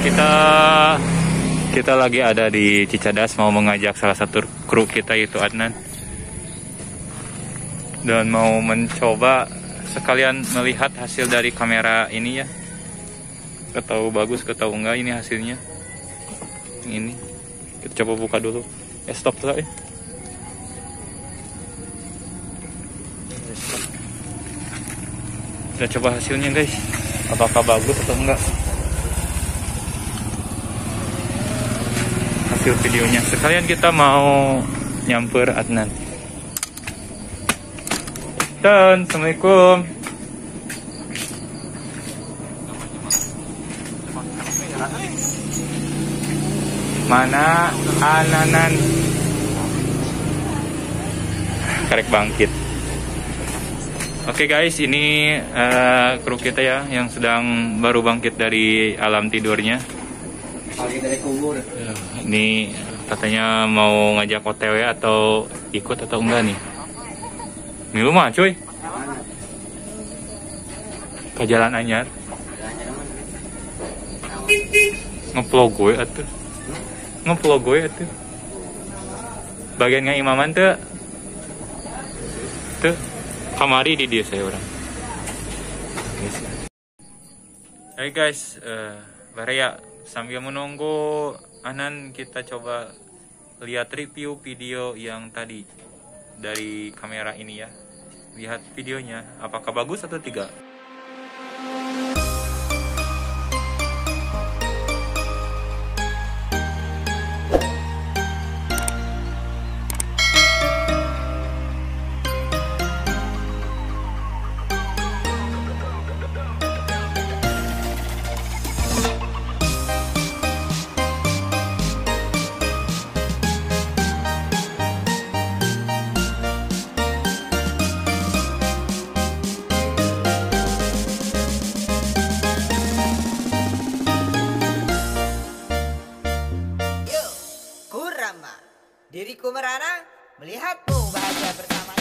Kita lagi ada di Cicadas, mau mengajak salah satu kru kita yaitu Adnan, dan mau mencoba sekalian melihat hasil dari kamera ini ya. Ketahu bagus, ketahu enggak ini hasilnya. Ini kita coba buka dulu. Stop tuh ya. Kita coba hasilnya guys, apakah bagus atau enggak hasil videonya. Sekalian kita mau nyamper Adnan. Dan assalamualaikum. Mana Ananan karek bangkit. Oke guys, ini kru kita ya yang sedang baru bangkit dari alam tidurnya. Ini katanya mau ngajak OTW atau ikut atau enggak nih? Milu mah cuy. Ke Jalan Anyar. Ngeplog gue atuh. Ngeplog gue atuh. Bagian ngaimaman tuh. Tuh. Kamari di dia saya orang. Hai guys, Baraya, sambil menunggu Anan, kita coba lihat review video yang tadi dari kamera ini ya. Lihat videonya, apakah bagus atau tidak. Diriku merana melihatmu bahagia bersamanya.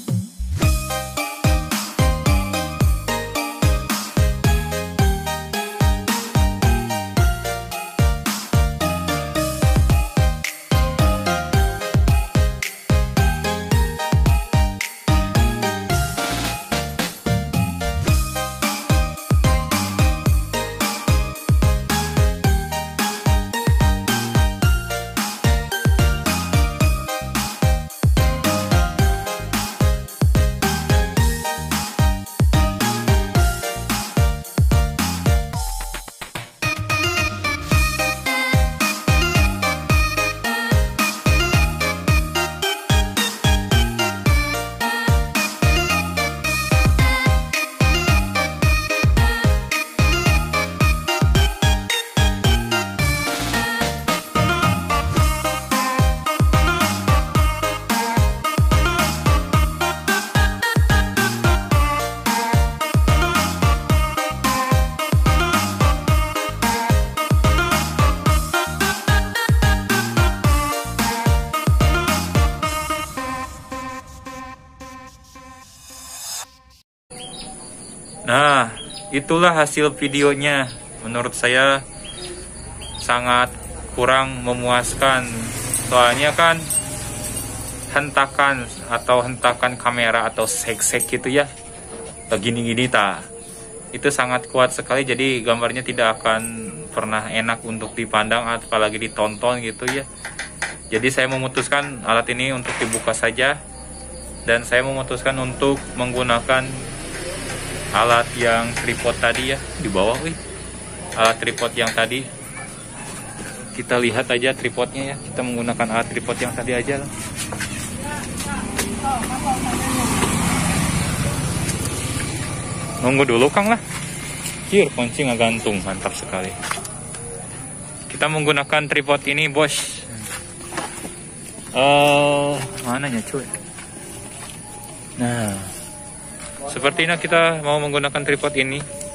Nah, itulah hasil videonya. Menurut saya sangat kurang memuaskan. Soalnya kan hentakan kamera atau sek gitu ya. Gini-gini itu sangat kuat sekali, jadi gambarnya tidak akan pernah enak untuk dipandang apalagi ditonton gitu ya. Jadi saya memutuskan alat ini untuk dibuka saja, dan saya memutuskan untuk menggunakan alat yang tripod tadi ya, di bawah alat tripod yang tadi. Kita lihat aja tripodnya ya, kita menggunakan alat tripod yang tadi aja lah. Nunggu dulu Kang lah. Hier, kunci nggak gantung, mantap sekali. Kita menggunakan tripod ini bos. Mananya cuy? Nah, sepertinya kita mau menggunakan tripod ini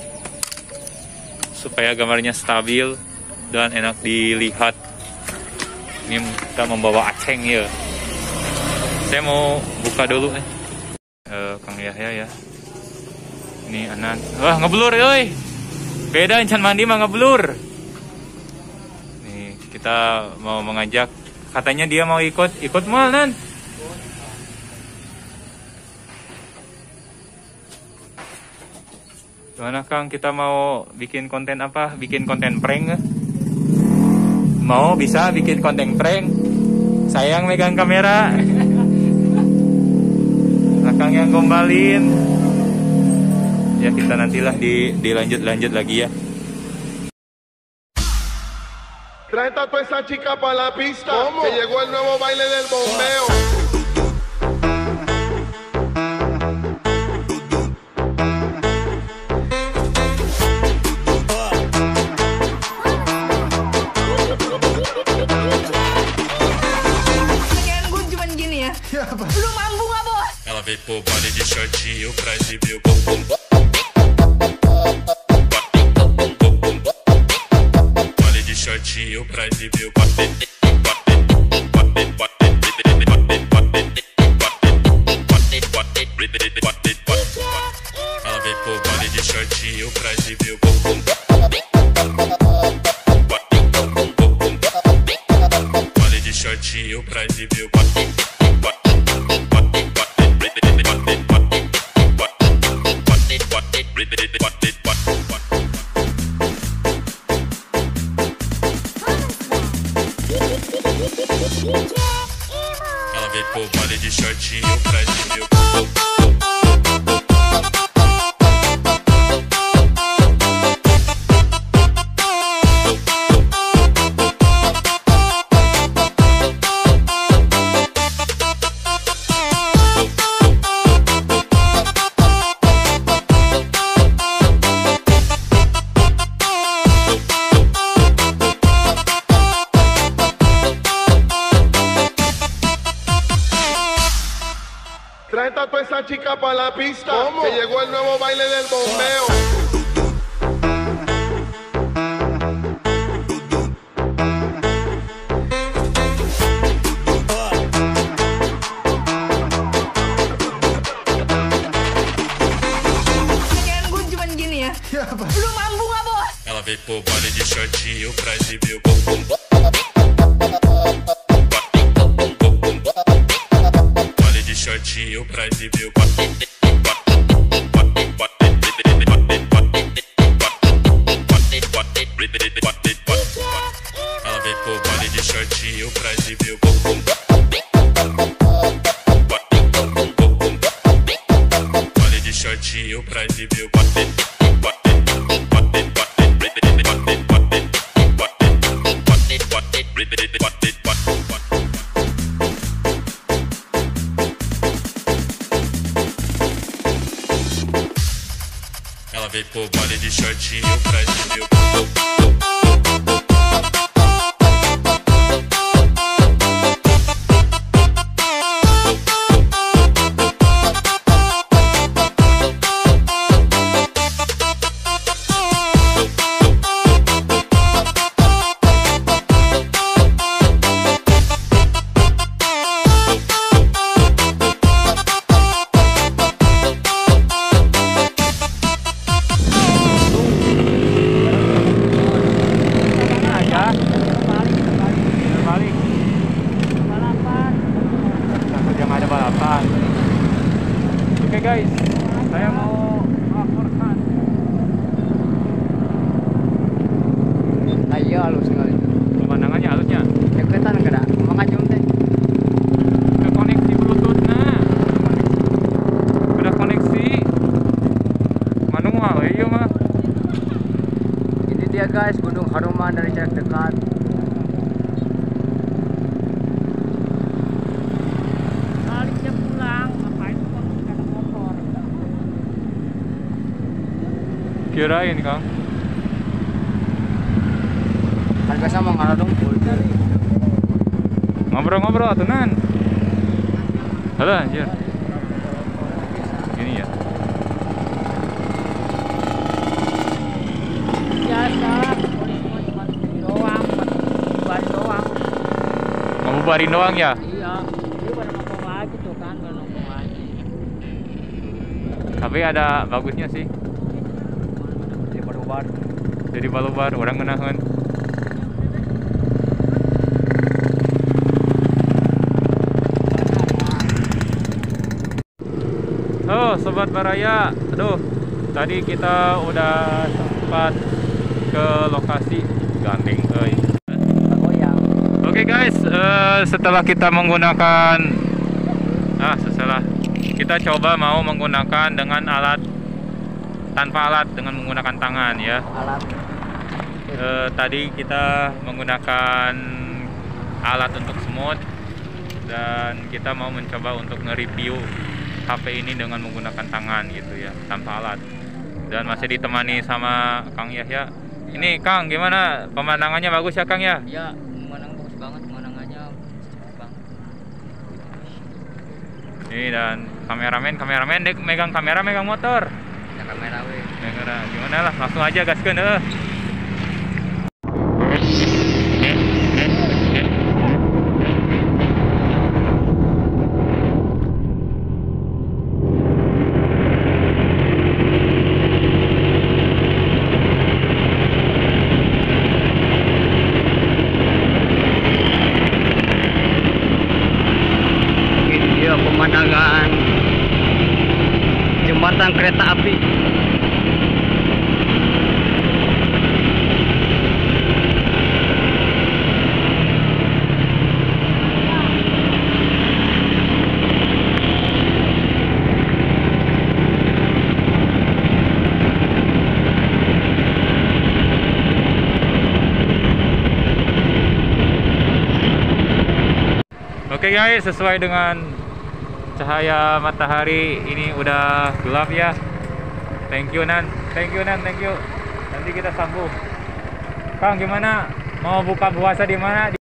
supaya gambarnya stabil dan enak dilihat. Ini kita membawa aceng ya. Saya mau buka dulu Kang Yahya ya. Ini Anan. Wah, ngeblur euy. Beda encan mandi mah ngeblur. kita mau mengajak, katanya dia mau ikut mal Nan. Gimana Kang, kita mau bikin konten apa? Bikin konten prank nggak? Mau, bisa bikin konten prank. Sayang megang kamera. Akang yang gombalin. Ya kita nantilah dilanjut lagi ya. 30 toda esa chica para la pista, que llegó el nuevo baile del bombeo. Pengen gue cuman gini ya. Lu mampu nggak bos? Ela veio pro baile de shortinho pra exibir o baile de shortinho pra exibir o Ela veio pro baile de shortinho pra exibir o baile de shortinho pra exibir o Ela veio pro baile de shortinho pra exibir o Toda esa chica para la pista, que llegó el nuevo baile del bombeo. Pengen gue cuman gini ya. Lu mampu nggak bos? Ela veio pro baile de shortinho pra exibir o baile de shortinho pra exibir o Ela veio pro baile de shortinho pra exibir o baile de shortinho pra exibir o Ela veio pro baile de shortinho pra exibir o Oke guys, saya mau melaporkan. Ayo halus sekali. Pemandangannya halusnya. Deketan enggak ada? Ngomong aja teh. Udah koneksi Bluetooth nah. Udah koneksi. Manual, iya mah. Ini dia guys, Gunung Haruman dari jarak dekat. Baliknya pulang, ngapain tuh kalau ada motor? Kirain Kang. Kan biasa mau ngarah dong full. Ngobrol-ngobrol atunan. Halo anjir. Gini ya. Biasa, cuma doang, bubarin doang. Mau bubarin doang ya? Iya, dia pada nongkrong lagi tuh kan, pada nongkrong lagi. Tapi ada bagusnya sih. Jadi baru Jadi balubar orang ngenaheun. Oh, Sobat Baraya. Aduh, tadi kita udah sempat ke lokasi gandeng euy. Goyang. Oke guys, setelah kita menggunakan setelah kita coba mau menggunakan dengan alat tanpa alat, dengan menggunakan tangan ya. Alat. Tadi kita menggunakan alat untuk semut dan kita mau mencoba untuk nge-review HP ini dengan menggunakan tangan gitu ya, tanpa alat. Dan masih ditemani sama Kang Yahya. Ini Kang, gimana pemandangannya? Bagus ya Kang ya? Ya, pemandangan bagus banget, pemandangannya bang. Ini dan kameramen megang kamera, megang motor. Ya kamera we. Kamera, gimana lah, langsung aja gaskeun Pemandangan jembatan kereta api. Oke guys, sesuai dengan cahaya matahari ini udah gelap ya. Thank you Nan. Nanti kita sambung. Kang, gimana? Mau buka puasa di mana?